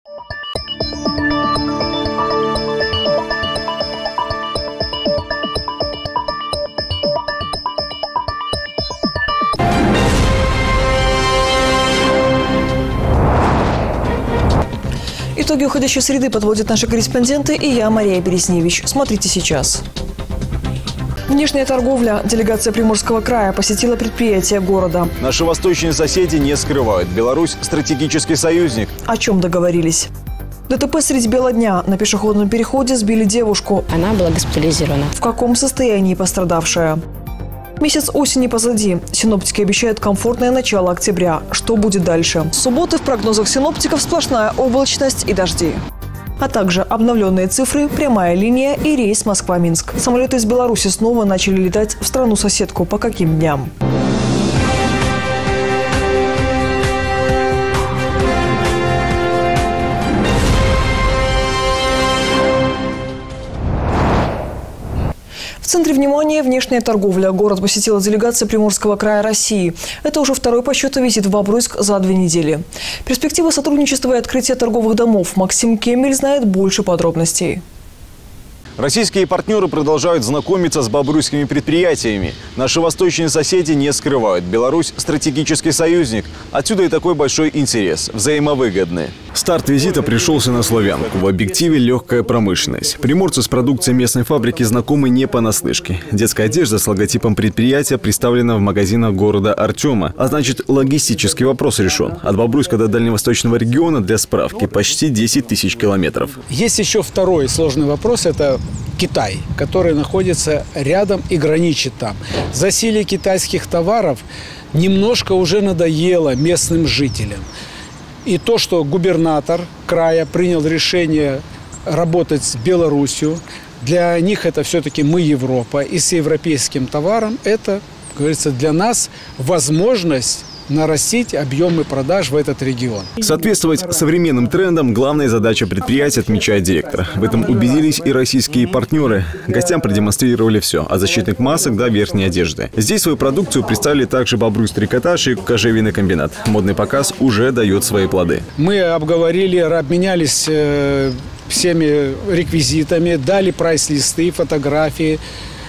Итоги уходящей среды подводят наши корреспонденты и я, Мария Бересневич. Смотрите сейчас. Внешняя торговля. Делегация Приморского края посетила предприятия города. Наши восточные соседи не скрывают. Беларусь – стратегический союзник. О чем договорились? ДТП средь бела дня. На пешеходном переходе сбили девушку. Она была госпитализирована. В каком состоянии пострадавшая? Месяц осени позади. Синоптики обещают комфортное начало октября. Что будет дальше? С субботы в прогнозах синоптиков сплошная облачность и дожди. А также обновленные цифры, прямая линия и рейс Москва-Минск. Самолеты из Беларуси снова начали летать в страну-соседку. По каким дням? В центре внимания внешняя торговля. Город посетила делегация Приморского края России. Это уже второй по счету визит в Бобруйск за 2 недели. Перспективы сотрудничества и открытия торговых домов. Максим Кемель знает больше подробностей. Российские партнеры продолжают знакомиться с бобруйскими предприятиями. Наши восточные соседи не скрывают. Беларусь – стратегический союзник. Отсюда и такой большой интерес. Взаимовыгодный. Старт визита пришелся на славянку. В объективе легкая промышленность. Приморцы с продукцией местной фабрики знакомы не понаслышке. Детская одежда с логотипом предприятия представлена в магазинах города Артема. А значит, логистический вопрос решен. От Бобруйска до дальневосточного региона для справки почти 10 тысяч километров. Есть еще второй сложный вопрос – это Китай, который находится рядом и граничит там. Засилие китайских товаров немножко уже надоело местным жителям. И то, что губернатор края принял решение работать с Беларусью, для них это все-таки мы Европа. И с европейским товаром это, как говорится, для нас возможность нарастить объемы продаж в этот регион. Соответствовать современным трендам – главная задача предприятия, отмечает директор. В этом убедились и российские партнеры. Гостям продемонстрировали все – от защитных масок до верхней одежды. Здесь свою продукцию представили также Бобруйск Трикотаж и кожевенный комбинат. Модный показ уже дает свои плоды. Мы обговорили, обменялись всеми реквизитами, дали прайс-листы, фотографии.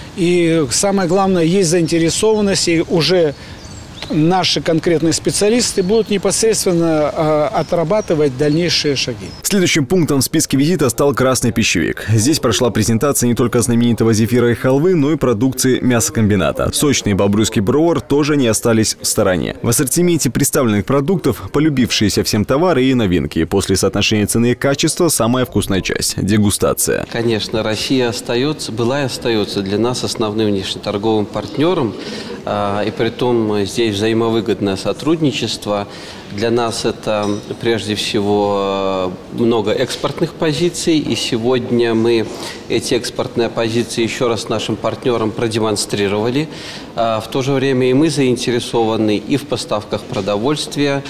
И самое главное, есть заинтересованность, и уже наши конкретные специалисты будут непосредственно отрабатывать дальнейшие шаги. Следующим пунктом в списке визита стал красный пищевик. Здесь прошла презентация не только знаменитого зефира и халвы, но и продукции мясокомбината. Сочный бобруйский броуэр тоже не остались в стороне. В ассортименте представленных продуктов полюбившиеся всем товары и новинки. После соотношения цены и качества самая вкусная часть – дегустация. Конечно, Россия была и остается для нас основным внешнеторговым партнером. И при том здесь взаимовыгодное сотрудничество. Для нас это прежде всего много экспортных позиций. И сегодня мы эти экспортные позиции еще раз нашим партнерам продемонстрировали. В то же время и мы заинтересованы и в поставках продовольствия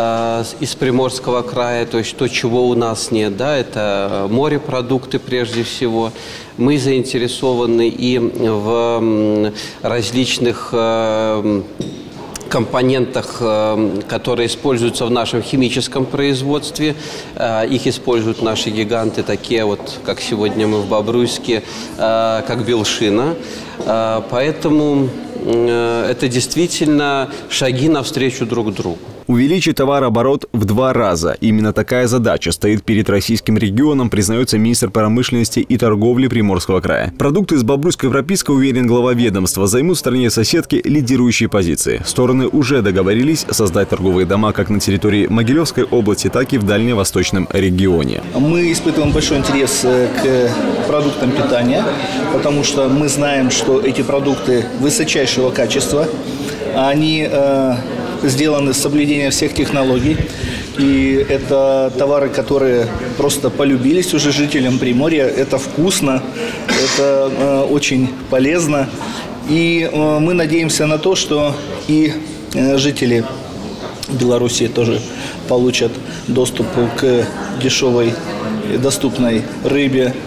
из Приморского края, то есть то, чего у нас нет, да, это морепродукты прежде всего. Мы заинтересованы и в различных компонентах, которые используются в нашем химическом производстве. Их используют наши гиганты, такие вот, как сегодня мы в Бобруйске, как Белшина. Поэтому это действительно шаги навстречу друг другу. Увеличить товарооборот в 2 раза. Именно такая задача стоит перед российским регионом, признается министр промышленности и торговли Приморского края. Продукты из Бобруйско-Европейска, уверен глава ведомства, займут в стране-соседке лидирующие позиции. Стороны уже договорились создать торговые дома как на территории Могилевской области, так и в дальневосточном регионе. Мы испытываем большой интерес к продуктам питания, потому что мы знаем, что эти продукты высочайшего качества. Они сделаны с соблюдением всех технологий. И это товары, которые просто полюбились уже жителям Приморья. Это вкусно, это очень полезно. И мы надеемся на то, что и жители Беларуси тоже получат доступ к дешевой и доступной рыбе,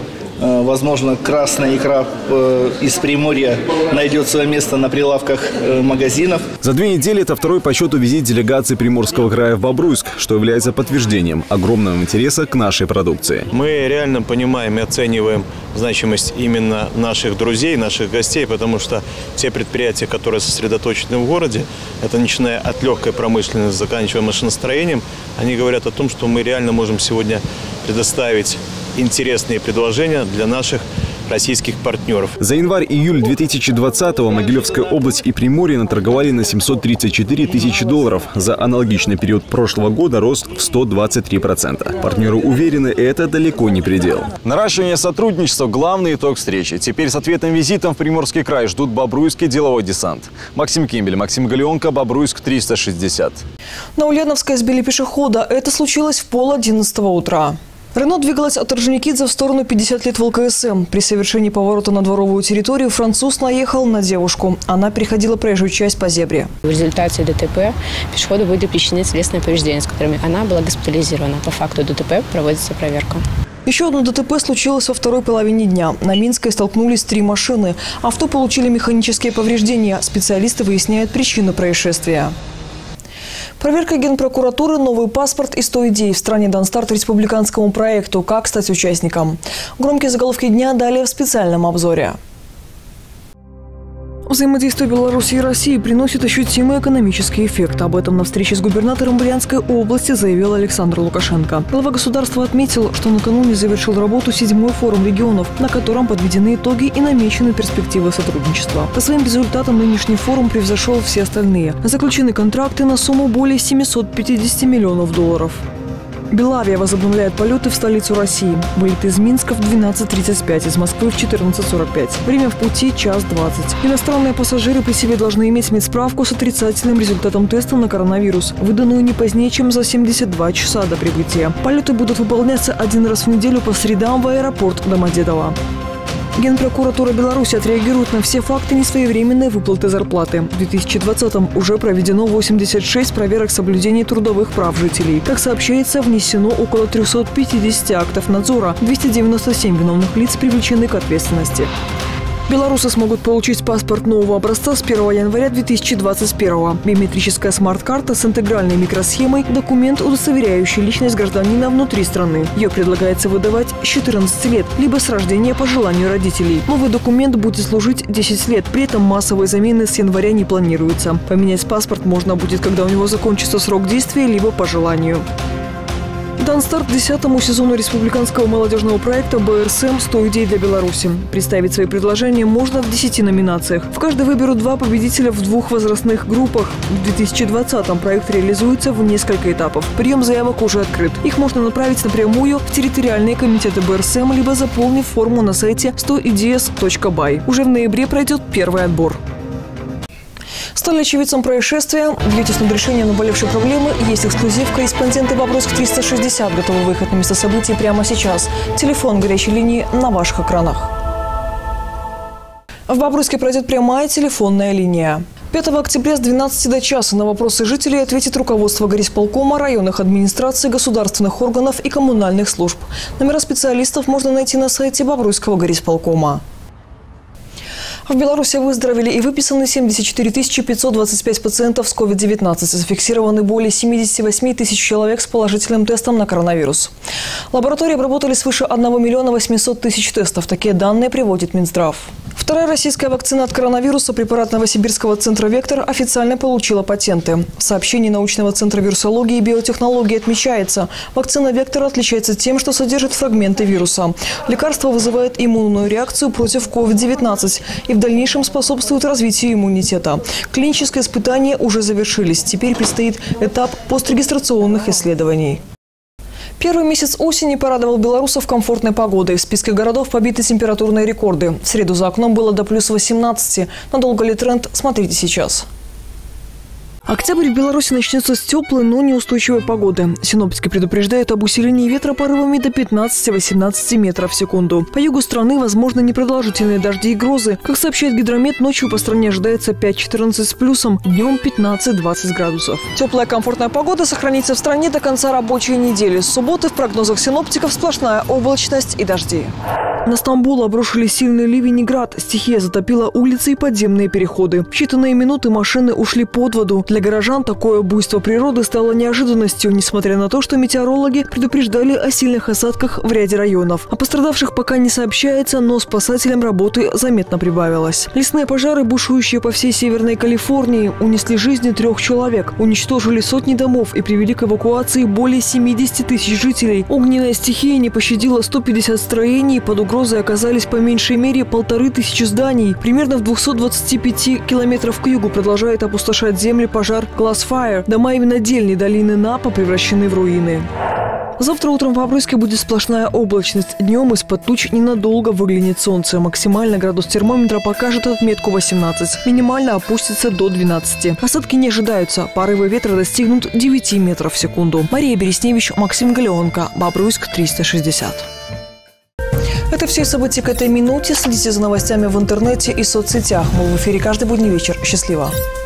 Возможно, красная икра из Приморья найдет свое место на прилавках магазинов. За 2 недели это второй по счету визит делегации Приморского края в Бобруйск, что является подтверждением огромного интереса к нашей продукции. Мы реально понимаем и оцениваем значимость именно наших друзей, наших гостей, потому что те предприятия, которые сосредоточены в городе, это начиная от легкой промышленности, заканчивая машиностроением, они говорят о том, что мы реально можем сегодня предоставить интересные предложения для наших российских партнеров. За январь-июль 2020-го Могилевская область и Приморье наторговали на 734 тысячи долларов. За аналогичный период прошлого года рост в 123%. Партнеры уверены, это далеко не предел. Наращивание сотрудничества – главный итог встречи. Теперь с ответным визитом в Приморский край ждут бобруйский деловой десант. Максим Кембель, Максим Галеонко, Бобруйск 360. На Ульяновской сбили пешехода. Это случилось в 10:30 утра. Рено двигалась от Орджоникидзе в сторону 50 лет в ЛКСМ. При совершении поворота на дворовую территорию француз наехал на девушку. Она переходила проезжую часть по зебре. В результате ДТП пешеходу были причинены телесные повреждения, с которыми она была госпитализирована. По факту ДТП проводится проверка. Еще одно ДТП случилось во второй половине дня. На Минской столкнулись 3 машины. Авто получили механические повреждения. Специалисты выясняют причину происшествия. Проверка Генпрокуратуры, новый паспорт и 100 идей в стране дан старт республиканскому проекту «Как стать участником». Громкие заголовки дня далее в специальном обзоре. Взаимодействие Беларуси и России приносит ощутимый экономический эффект. Об этом на встрече с губернатором Брянской области заявил Александр Лукашенко. Глава государства отметил, что накануне завершил работу 7-й форум регионов, на котором подведены итоги и намечены перспективы сотрудничества. По своим результатам нынешний форум превзошел все остальные. Заключены контракты на сумму более 750 миллионов долларов. Белавия возобновляет полеты в столицу России. Вылет из Минска в 12:35, из Москвы в 14:45. Время в пути – 1:20. Иностранные пассажиры при себе должны иметь медсправку с отрицательным результатом теста на коронавирус, выданную не позднее, чем за 72 часа до прибытия. Полеты будут выполняться 1 раз в неделю по средам в аэропорт Домодедово. Генпрокуратура Беларуси отреагирует на все факты несвоевременной выплаты зарплаты. В 2020-м уже проведено 86 проверок соблюдения трудовых прав жителей. Как сообщается, внесено около 350 актов надзора, 297 виновных лиц привлечены к ответственности. Белорусы смогут получить паспорт нового образца с 1 января 2021. Биометрическая смарт-карта с интегральной микросхемой – документ, удостоверяющий личность гражданина внутри страны. Ее предлагается выдавать с 14 лет, либо с рождения по желанию родителей. Новый документ будет служить 10 лет, при этом массовой замены с января не планируется. Поменять паспорт можно будет, когда у него закончится срок действия, либо по желанию. Дан старт 10-му сезону республиканского молодежного проекта БРСМ «100 идей для Беларуси». Представить свои предложения можно в 10 номинациях. В каждой выберут 2 победителя в 2 возрастных группах. В 2020-м проект реализуется в несколько этапов. Прием заявок уже открыт. Их можно направить напрямую в территориальные комитеты БРСМ, либо заполнив форму на сайте 100ideas.by. Уже в ноябре пройдет первый отбор. Стали очевидцем происшествия? Бьетесь над решением наболевшей проблемы? Есть эксклюзив. Корреспонденты Бобруйск 360 готовы выехать на место событий прямо сейчас. Телефон горячей линии на ваших экранах. В Бобруйске пройдет прямая телефонная линия. 5 октября с 12 до часа на вопросы жителей ответит руководство горисполкома, районных администраций, государственных органов и коммунальных служб. Номера специалистов можно найти на сайте Бобруйского горисполкома. В Беларуси выздоровели и выписаны 74 525 пациентов с COVID-19. Зафиксированы более 78 тысяч человек с положительным тестом на коронавирус. Лаборатории обработали свыше 1 миллиона 800 тысяч тестов. Такие данные приводит Минздрав. Вторая российская вакцина от коронавируса, препарат Новосибирского центра «Вектор», официально получила патенты. В сообщении научного центра вирусологии и биотехнологии отмечается, вакцина «Вектор» отличается тем, что содержит фрагменты вируса. Лекарство вызывает иммунную реакцию против COVID-19 и в дальнейшем способствует развитию иммунитета. Клинические испытания уже завершились. Теперь предстоит этап пострегистрационных исследований. Первый месяц осени порадовал белорусов комфортной погодой. В списке городов побиты температурные рекорды. В среду за окном было до плюс 18. Надолго ли тренд? Смотрите сейчас. Октябрь в Беларуси начнется с теплой, но неустойчивой погоды. Синоптики предупреждают об усилении ветра порывами до 15-18 метров в секунду. По югу страны возможны непродолжительные дожди и грозы. Как сообщает Гидромет, ночью по стране ожидается 5-14 с плюсом, днем 15-20 градусов. Теплая комфортная погода сохранится в стране до конца рабочей недели. С субботы в прогнозах синоптиков сплошная облачность и дожди. На Стамбул обрушили сильный ливень и град. Стихия затопила улицы и подземные переходы. В считанные минуты машины ушли под воду. Для горожан такое буйство природы стало неожиданностью, несмотря на то, что метеорологи предупреждали о сильных осадках в ряде районов. О пострадавших пока не сообщается, но спасателям работы заметно прибавилось. Лесные пожары, бушующие по всей Северной Калифорнии, унесли жизни 3 человек, уничтожили сотни домов и привели к эвакуации более 70 тысяч жителей. Огненная стихия не пощадила 150 строений, под угрозой оказались по меньшей мере 1500 зданий. Примерно в 225 километров к югу продолжает опустошать земли пожар Glass Fire. Дома и винодельни долины Напа превращены в руины. Завтра утром в Бобруйске будет сплошная облачность. Днем из-под туч ненадолго выглянет солнце. Максимально градус термометра покажет отметку 18. Минимально опустится до 12. Осадки не ожидаются. Порывы ветра достигнут 9 метров в секунду. Мария Бересневич, Максим Галеонко. Бобруйск 360. Это все события к этой минуте. Следите за новостями в интернете и соцсетях. Мы в эфире каждый будний вечер. Счастливо!